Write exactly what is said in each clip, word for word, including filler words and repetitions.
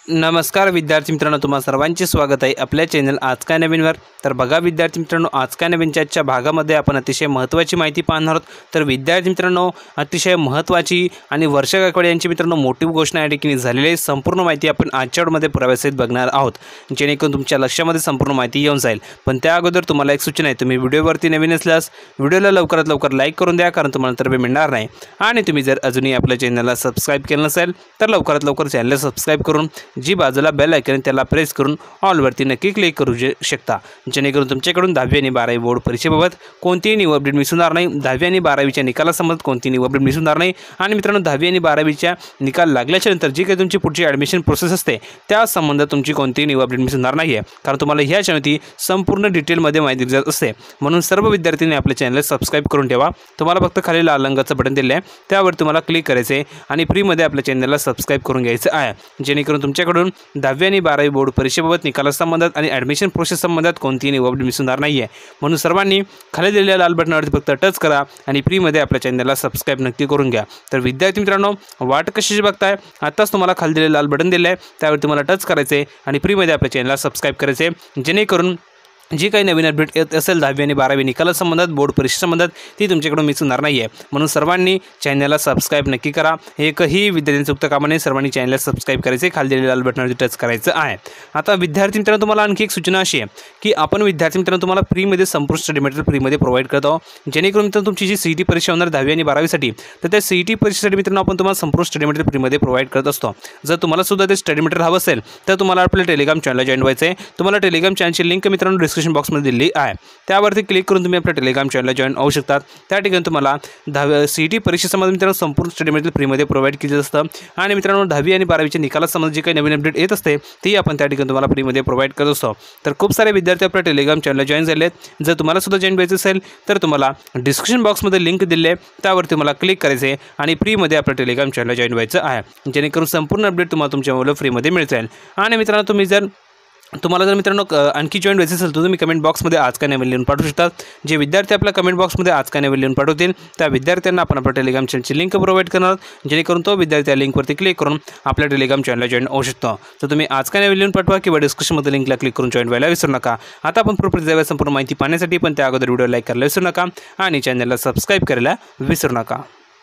नमस्कार विद्यार्थी मित्रांनो, तुम्हा सर्वांचे स्वागत आहे आपल्या चॅनल आज काय नवीनवर। तर बघा विद्यार्थी मित्रांनो, आज काय नवीनच्या आजच्या भागामध्ये आपण अतिशय महत्त्वाची माहिती पाहणार आहोत। तर विद्यार्थी मित्रांनो, अतिशय महत्त्वाची आणि वर्ष गायकवाड यांची मित्रांनो मोठी घोषणा या ठिकाणी झालेली आहे। संपूर्ण माहिती आपण आजच्या व्हिडिओमध्ये पुराव्यासहित बघणार आहोत, जेणेकरून तुमच्या लक्षामध्ये संपूर्ण माहिती येऊन जाईल। पण त्या अगोदर तुम्हाला एक सूचना आहे, तुम्ही व्हिडिओवरती नवीन असल्यास व्हिडिओला लवकरात लवकर लाईक करून द्या, कारण तुम्हाला तर मिळणार नाही। आणि तुम्ही जर अजूनही आपल्या चॅनलला सबस्क्राइब केलं नसेल तर लवकरात लवकर चॅनलला सबस्क्राइब करून जी बाजूला बेल आयकॉन त्याला प्रेस करून ऑल वरती नक्की क्लिक करू शकता, जेणेकरून तुमच्याकडून दहावी आणि बारावी बोर्ड परीक्षेबाबत कोणतीही न्यू अपडेट मिस होणार नाही। दहावी आणि बारावीच्या निकालासंबंधित कोणतीही न्यू अपडेट मिस होणार नाही। आणि मित्रांनो, दहावी आणि बारावीच्या निकाल लागल्याच्या नंतर जी काही तुमची पुढची ॲडमिशन प्रोसेस असते त्या संबंधात तुमची कोणतीही न्यू अपडेट मिस होणार नाही आहे, कारण तुम्हाला ह्या चॅनलची संपूर्ण डिटेलमध्ये माहिती दिली जात असते। म्हणून सर्व विद्यार्थ्यांनी आपल्या चॅनलला सबस्क्राइब करून ठेवा। तुम्हाला फक्त खाली लाल रंगाचं बटन दिले आहे, त्यावर तुम्हाला क्लिक करायचं आहे आणि फ्रीमध्ये आपल्या चॅनलला सबस्क्राइब करून घ्यायचं आहे, जेणेकरून तुमच्याकडून दहावी आणि बारावी बोर्ड परीक्षेबाबत निकालासंबंधात आणि ॲडमिशन प्रोसेस संबंधात कोणतीही न्यू अपडेट मिस होणार नाही आहे। म्हणून सर्वांनी खाली दिलेल्या लाल बटनावरती फक्त टच करा आणि फ्रीमध्ये आपल्या चॅनलला सबस्क्राइब नक्की करून घ्या। तर विद्यार्थी मित्रांनो, वाट कशाची बघताय? आताच तुम्हाला खाली दिलेलं लाल बटन दिलं आहे, त्यावर तुम्हाला टच करायचं आहे आणि फ्रीमध्ये आपल्या चॅनलला सबस्क्राइब करायचं आहे, जेणेकरून जी काही नवीन अपडेट येत असेल दहावी आणि बारावी निकालासंबंधात बोर्ड परीक्षेसंबंधात ती तुमच्याकडून मिस होणार नाही आहे। म्हणून सर्वांनी चॅनलला सबस्क्राइब नक्की करा। एकही विद्यार्थ्यांचं चुकता कामा नये, सर्वांनी चॅनलला सबस्क्राइब करायचे, खाली दिलेल्या लाल बटनावरती टच करायचं आहे। आता विद्यार्थी मित्रांनो, तुम्हाला आणखी एक सूचना अशी आहे की आपण विद्यार्थी मित्रांनो तुम्हाला फ्रीमध्ये संपूर्ण स्टडी मटेरियल फ्रीमध्ये प्रोव्हाइड करतो, जेणेकरून मित्रांनो तुमची जी सीईटी परीक्षा होणार दहावी आणि बारावीसाठी, तर त्या सीईटी परीक्षेसाठी मित्रांनो आपण तुम्हाला संपूर्ण स्टडी मटेरियल फ्रीमध्ये प्रोव्हाइड करत असतो। जर तुम्हाला सुद्धा ते स्टडी मटेरियल हवं असेल तर तुम्हाला आपल्या टेलिग्राम चॅनलला जॉईन व्हायचं आहे। तुम्हाला टेलिग्राम चॅनलची लिंक मित्रांनो डिस्क्रिप्शन बॉक्समध्ये दिली आहे, त्यावरती क्लिक करून तुम्ही आपल्या टेलिग्राम चॅनलला जॉईन होऊ शकता। त्या ठिकाणी तुम्हाला दहावी सीईटी परीक्षेसंबंधित मित्रांनो संपूर्ण स्टडी मटेरियल फ्रीमध्ये प्रोव्हाइड केलं असतं। आणि मित्रांनो, दहावी आणि बारावीच्या निकालासंबंधित जी काही नवीन अपडेट येत असते ती आपण त्या ठिकाणी तुम्हाला फ्रीमध्ये प्रोव्हाइड करत असतो। तर खूप सारे विद्यार्थी आपल्या टेलिग्राम चॅनलला जॉईन झाले आहेत। जर तुम्हाला सुद्धा जॉईन व्हायचं असेल तर तुम्हाला डिस्क्रिप्शन बॉक्समध्ये लिंक दिली आहे, त्यावरती तुम्हाला क्लिक करायचं आहे आणि फ्रीमध्ये आपल्या टेलिग्राम चॅनलला जॉईन व्हायचं आहे, जेणेकरून संपूर्ण अपडेट तुम्हाला तुमच्या मोबाईलवर फ्रीमध्ये मिळत जाईल। आणि मित्रांनो, तुम्ही जर तुम्हाला जर मित्रांनो आणखी जॉईन व्हायचं असेल तर तुम्ही कमेंट बॉक्समध्ये आज काय नवीन लिहून पाठवू शकता। जे विद्यार्थी आपल्या कमेंट बॉक्समध्ये आज काय नवीन लिहून पाठवतील त्या विद्यार्थ्यांना आपण आपल्या टेलिग्राम चॅनलची लिंक प्रोव्हाइड करणार, जेणेकरून तो विद्यार्थी या लिंकवरती क्लिक करून आपल्या टेलिग्राम चॅनलला जॉईन होऊ शकतो। तर तुम्ही आज काय नवीन लिहून पाठवा किंवा डिस्क्रिप्शनमध्ये लिंकला क्लिक करून जॉईन व्हायला विसरू नका। आता आपण प्रॉपर संपूर्ण माहिती पाहण्यासाठी पण त्या अगोदर व्हिडिओ लाईक करायला विसरू नका आणि चॅनलला सबस्क्राइब करायला विसरू नका।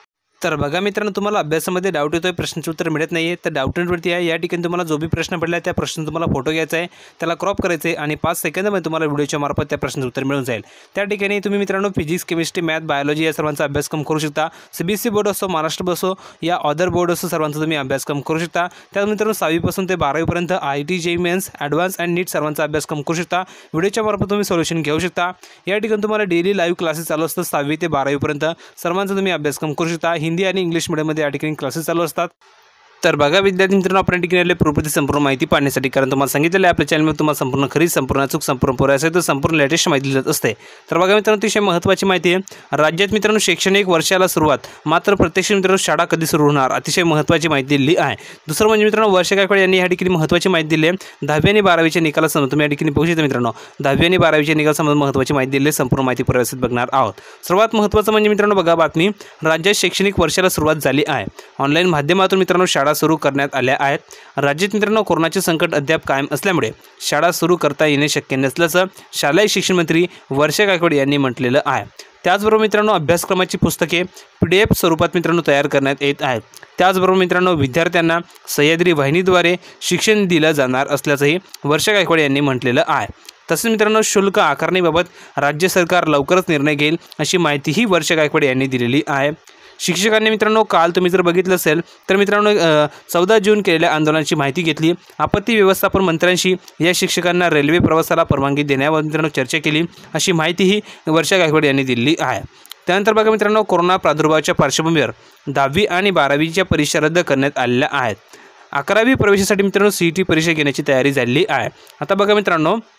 तर बघा मित्रांनो, तुम्हाला अभ्यासामध्ये डाऊट येतोय, प्रश्नाचं उत्तर मिळत नाही आहे, तर डाऊटवरती आहे या ठिकाणी तुम्हाला जो भी प्रश्न पडला त्या प्रश्न तुम्हाला फोटो घ्यायचा आहे, त्याला क्रॉप करायचं आहे आणि पाच सेकंदामध्ये तुम्हाला व्हिडिओच्या मार्फत त्या प्रश्नाचं उत्तर मिळून जाईल। त्या ठिकाणी तुम्ही मित्रांनो फिजिक्स, केमिस्ट्री, मॅथ, बायोलॉजी या सर्वांचा अभ्यासक्रम करू शकता। सीबीएसई बोर्ड असो, महाराष्ट्र असो या अदर बोर्ड असो, सर्वांचा तुम्ही अभ्यासक्रम करू शकता। त्यात मित्रांनो सहावीपासून ते बारावीपर्यंत I T, JEE mains, advance and NEET सर्वांचा अभ्यासक्रम करू शकता। व्हिडिओच्या मार्फत तुम्ही सोल्युशन घेऊ शकता। या ठिकाणी तुम्हाला डेली लाईव्ह क्लासेस चालू असतात सहावी ते बारावीपर्यंत, सर्वांचा तुम्ही अभ्यासक्रम करू शकता। हिंदी आणि इंग्लिश मीडियम या ठिकाणी क्लासेस चालू असतात। तर बघा विद्यार्थी मित्रांनो, आपण ठिकाणी प्रॉपर्टी संपूर्ण माहिती पाहण्यासाठी, कारण तुम्हाला सांगितलेलं आहे आपल्या चॅनलमध्ये तुम्हाला संपूर्ण खरी, संपूर्ण अचूक, संपूर्ण पुरा असेल तर संपूर्ण लेटेस्ट माहिती दिली जात असते। तर बघा मित्रांनो, अतिशय महत्त्वाची माहिती आहे। राज्यात मित्रांनो शैक्षणिक वर्षाला सुरुवात, मात्र प्रत्यक्ष मित्रांनो शाळा कधी सुरू होणार, अतिशय महत्त्वाची माहिती दिली आहे। दुसरं म्हणजे मित्रांनो, वर्ष गायकवाड यांनी या ठिकाणी महत्त्वाची माहिती दिली आहे। दहावी आणि बारावीच्या निकालासंबंध तुम्ही या ठिकाणी बघू शकता मित्रांनो, दहावी आणि बारावीच्या निकालासंबंध महत्त्वाची माहिती दिली आहे। संपूर्ण माहिती पुराव्यासहित बघणार आहोत। सर्वात महत्त्वाचं म्हणजे मित्रांनो बघा बातमी, राज्यात शैक्षणिक वर्षाला सुरुवात झाली आहे। ऑनलाईन माध्यमातून मित्रांनो शाळा सुरू करण्यात आल्या आहेत। राज्यात मित्रांनो कोरोनाचे संकट अद्याप कायम असल्यामुळे शाळा सुरू करता येणे शक्य नसल्याचं शालेय शिक्षण मंत्री वर्ष गायकवाड यांनी म्हटलेलं आहे। त्याचबरोबर मित्रांनो, अभ्यासक्रमाची पुस्तके पी डी एफ स्वरूपात मित्रांनो तयार करण्यात येत आहेत। त्याचबरोबर मित्रांनो, विद्यार्थ्यांना सह्याद्री वाहिनीद्वारे शिक्षण दिलं जाणार असल्याचंही वर्ष गायकवाड यांनी म्हटलेलं आहे। तसेच मित्रांनो, शुल्क आकारणीबाबत राज्य सरकार लवकरच निर्णय घेईल अशी माहितीही वर्ष गायकवाड यांनी दिलेली आहे। शिक्षकांनी मित्रांनो काल तुम्ही जर बघितलं असेल तर मित्रांनो चौदा जून केलेल्या आंदोलनाची माहिती घेतली। आपत्ती व्यवस्थापन मंत्र्यांशी या शिक्षकांना रेल्वे प्रवासाला परवानगी देण्यावर मित्रांनो चर्चा केली अशी माहितीही वर्ष गायकवाड यांनी दिली आहे। त्यानंतर बघा मित्रांनो, कोरोना प्रादुर्भावाच्या पार्श्वभूमीवर दहावी आणि बारावीच्या परीक्षा रद्द करण्यात आलेल्या आहेत। अकरावी प्रवेशासाठी मित्रांनो सीईटी परीक्षा घेण्याची तयारी झाली आहे। आता बघा मित्रांनो,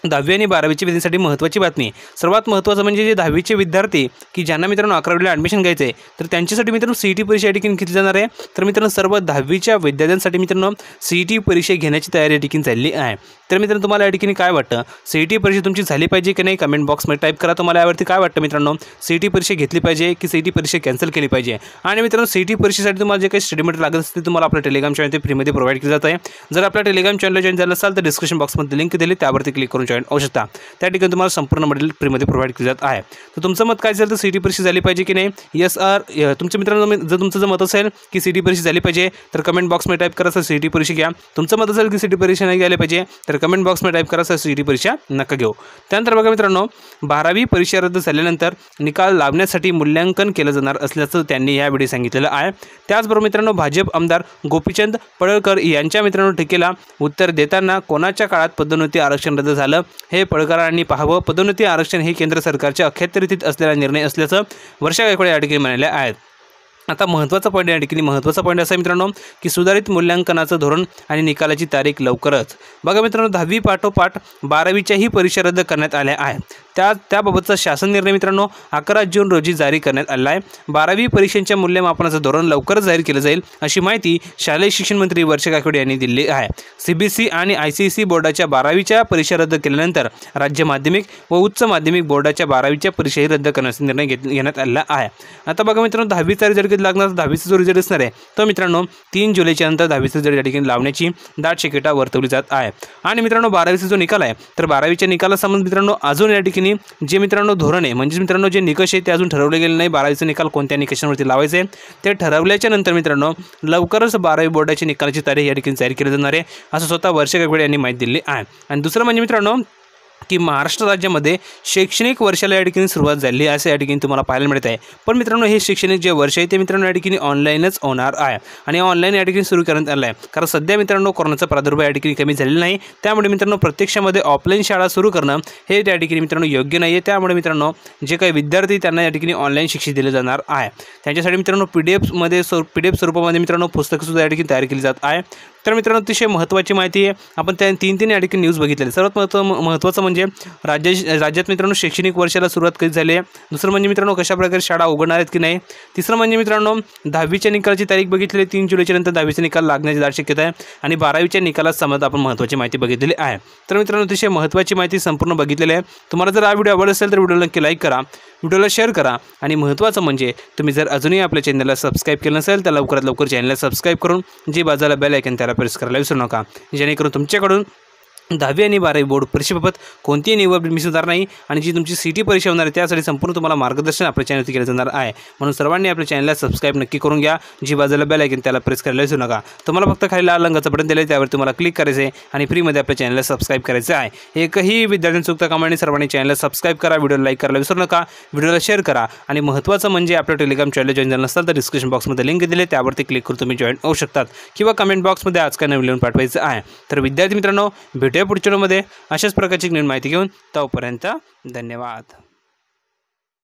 दहावी आणि बारावीच्या विद्यार्थ्यांसाठी महत्त्वाची बातमी. सर्वात महत्त्वाचं म्हणजे जे दहावीचे विद्यार्थी की ज्यांना मित्रांनो अकरावीला ॲडमिशन घ्यायचं आहे तर त्यांच्यासाठी मित्रांनो सी ई टी परीक्षा या ठिकाणी घेतली जाणार आहे. तर मित्रांनो सर्व दहावीच्या विद्यार्थ्यांसाठी मित्रांनो सी ई टी परीक्षा घेण्याची तयारी या ठिकाणी चालली आहे. तर मित्रांनो तुम्हाला या ठिकाणी काय वाटतं, सी ई टी परीक्षा तुमची झाली पाहिजे की नाही कमेंट बॉक्समध्ये टाईप करा. तुम्हाला यावरती काय वाटतं मित्रांनो, सी ई टी परीक्षा घेतली पाहिजे की सी ई टी परीक्षा कॅन्सल केली पाहिजे. आणि मित्रांनो सी ई टी परीक्षेसाठी तुम्हाला जे काही स्टडी मटेरियल लागत असते तुम्हाला आपल्या टेलिग्राम चॅनल ते फ्रीमध्ये प्रोव्हाइड केलं जात आहे. जर आपल्या टेलिग्राम चॅनल जॉईन झालं असाल तर डिस्क्रिप्शन बॉक्समध्ये लिंक दिली त्यावरती क्लिक करून जॉईन होऊ शकता. त्या ठिकाणी तुम्हाला संपूर्ण मटेरियल फ्रीमध्ये प्रोव्हाइड केलं जात आहे. तर तुमचं मत काय असेल तर सी ई टी परीक्षा झाली पाहिजे की नाही, यस आर तुमच्या मित्रांनो जर तुमचं जर मत असेल की सी ई टी परीक्षा झाली पाहिजे तर कमेंट बॉक्समध्ये टाईप करा सर सी ई टी परीक्षा घ्या. तुमचं मत असेल की सी ई टी परीक्षा नाही घ्यायला पाहिजे तर कमेंट बॉक्समध्ये टाईप करा सर सी ई टी परीक्षा नका घेऊ. त्यानंतर बघा मित्रांनो बारावी परीक्षा रद्द झाल्यानंतर निकाल लावण्यासाठी मूल्यांकन केलं जाणार असल्याचं त्यांनी यावेळी सांगितलेलं आहे. त्याचबरोबर मित्रांनो भाजप आमदार गोपीचंद पडळकर यांच्या मित्रांनो टीकेला उत्तर देताना कोणाच्या काळात पदोन्नती आरक्षण रद्द झालं हे पडळकरांनी पाहावं. पदोन्नती आरक्षण हे केंद्र सरकारच्या अखत्यारीत असलेला निर्णय असल्याचं वर्षा गायकवाड या ठिकाणी म्हणाले आहेत. आता महत्त्वाचा पॉईंट या ठिकाणी महत्त्वाचा पॉईंट असा मित्रांनो की सुधारित मूल्यांकनाचं धोरण आणि निकालाची तारीख लवकरच. बघा मित्रांनो दहावी पाठोपाठ बारावीच्याही परीक्षा रद्द करण्यात आल्या आहेत. त्या त्याबाबतचा शासन निर्णय मित्रांनो अकरा जून रोजी जारी करण्यात आला आहे. बारावी परीक्षांच्या मूल्यमापनाचं धोरण लवकरच जाहीर केलं जाईल अशी माहिती शालेय शिक्षण मंत्री वर्षा गायकवाड यांनी दिली आहे. सी बी एस सी आणि आय सी एस सी बोर्डाच्या बारावीच्या परीक्षा रद्द केल्यानंतर राज्य माध्यमिक व उच्च माध्यमिक बोर्डाच्या बारावीच्या परीक्षाही रद्द करण्याचा निर्णय घेत घेण्यात आला आहे. आता बघा मित्रांनो दहावीचा रिझल्ट कधी लागणार, दहावीचा जो रिझल्ट असणार आहे तो मित्रांनो तीन जुलैच्या नंतर दहावीचा रिझल्ट या ठिकाणी लावण्याची दाट शक्यता वर्तवली जात आहे. आणि मित्रांनो बारावीचा जो निकाल आहे तर बारावीच्या निकालासंबंधी मित्रांनो अजून या ठिकाणी जे मित्रांनो धोरण आहे म्हणजे मित्रांनो जे निकष आहे ते अजून ठरवले गेले नाही. बारावीचा निकाल कोणत्या निकषांवरती लावायचे ते ठरवल्याच्या नंतर मित्रांनो लवकरच बारावी बोर्डाच्या निकालाची तारीख या ठिकाणी जाहीर केली जाणार आहे असं स्वतः वर्षा गायकवाड यांनी माहिती दिली आहे. आणि दुसरं म्हणजे मित्रांनो की महाराष्ट्र राज्यामध्ये शैक्षणिक वर्षाला या ठिकाणी सुरुवात झाली असं या ठिकाणी तुम्हाला पाहायला मिळत आहे. पण मित्रांनो हे शैक्षणिक जे वर्ष आहे ते मित्रांनो या ठिकाणी ऑनलाईनच होणार आहे आणि ऑनलाईन या ठिकाणी सुरू करण्यात आलं आहे. कारण सध्या मित्रांनो कोरोनाचा प्रादुर्भाव या ठिकाणी कमी झालेला नाही. त्यामुळे मित्रांनो प्रत्यक्षामध्ये ऑफलाईन शाळा सुरू करणं हे त्या ठिकाणी मित्रांनो योग्य नाही आहे. त्यामुळे मित्रांनो जे काही विद्यार्थी त्यांना या ठिकाणी ऑनलाईन शिक्षण दिले जाणार आहे त्यांच्यासाठी मित्रांनो पी डी एफमध्ये स्व पी डी एफ स्वरूपामध्ये मित्रांनो पुस्तकंसुद्धा या ठिकाणी तयार केली जात आहे. तर मित्रांनो अतिशय महत्त्वाची माहिती आहे. आपण त्या तीन तीन या ठिकाणी न्यूज बघितलेली. सर्वात महत्त्व महत्त्वाचं म्हणजे राज्य राज्यात मित्रांनो शैक्षणिक वर्षाला सुरुवात कधी झाली आहे. दुसरं म्हणजे मित्रांनो कशाप्रकारे शाळा उघडणार आहेत की नाही. तिसरं म्हणजे मित्रांनो दहावीच्या निकालाची तारीख बघितली तीन जुलैच्या नंतर दहावीचा निकाल लागण्याची दाट शक्यता आहे. आणि बारावीच्या निकालात संबंध आपण महत्त्वाची माहिती बघितलेली आहे. तर मित्रांनो अतिशय महत्त्वाची माहिती संपूर्ण बघितलेली आहे. तुम्हाला जर हा व्हिडिओ आवडला असेल तर व्हिडिओला नक्की लाईक करा, व्हिडिओला शेअर करा. आणि महत्त्वाचं म्हणजे तुम्ही जर अजूनही आपल्या चॅनलला सबस्क्राईब केलं नसेल तर लवकरात लवकर चॅनलला सबस्क्राईब करून जी बाजूला बेल आयकॉन त्याला प्रेस करायला विसरू नका, जेणेकरून तुमच्याकडून दहावी आणि बारावी बोर्ड परीक्षेबाबत कोणतीही निवड मिस होणार नाही. आणि जी तुमची सी टी परीक्षा होणार आहे त्यासाठी संपूर्ण तुम्हाला मार्गदर्शन आपल्या चॅनलवरती केलं जाणार आहे. म्हणून सर्वांनी आपल्या चॅनलला सबस्क्राईब नक्की करून घ्या, जी बाजूला बेल आयकॉन त्याला प्रेस करायला विसरू नका. तुम्हाला फक्त खाली लाल रंगाचं बटन दिलं आहे त्यावर तुम्हाला क्लिक करायचं आहे आणि फ्रीमध्ये आपल्या चॅनलला सबस्क्राईब करायचं आहे. एकही विद्यार्थ्यांनी चुकता कामा नये. सर्वांनी चॅनलला सबस्क्राईब करा, व्हिडिओला लाईक करायला विसरू नका, व्हिडिओला शेअर करा. आणि महत्त्वाचं म्हणजे आपल्या टेलिग्राम चॅनल जॉईन झालं नसताल तर डिस्क्रिप्शन बॉक्समध्ये लिंक दिले त्यावरती क्लिक करून तुम्ही जॉईन होऊ शकतात किंवा कमेंट बॉक्समध्ये आज काय नवीन लिहून पाठवायचं आहे. तर विद्यार्थी मित्रांनो भेटूया पुढच्या व्हिडिओमध्ये अशाच प्रकारची नवीन माहिती घेऊन. तोपर्यंत धन्यवाद.